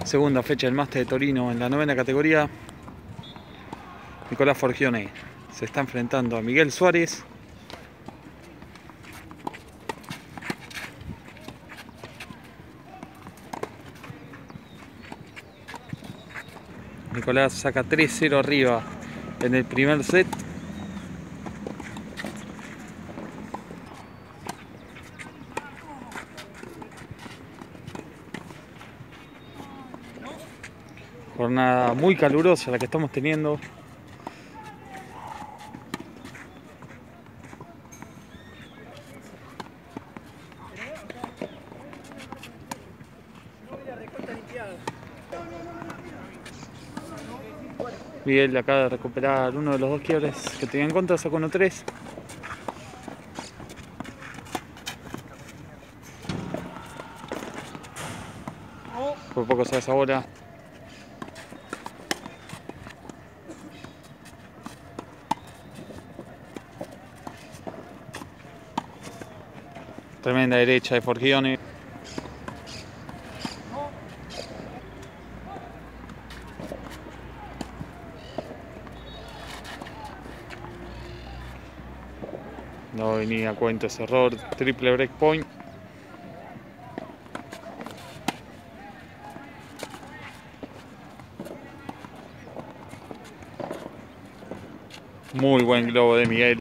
Segunda fecha del Máster de Torino en la 9ª categoría. Nicolás Forgione se está enfrentando a Miguel Suárez. Nicolás saca 3-0 arriba en el primer set. Jornada muy calurosa la que estamos teniendo. Miguel acaba de recuperar uno de los dos quiebres que tenía en contra, sacó 1-3. Por poco se da esa bola. Tremenda derecha de Forgione. No venía a cuento ese error. Triple break point. Muy buen globo de Miguel.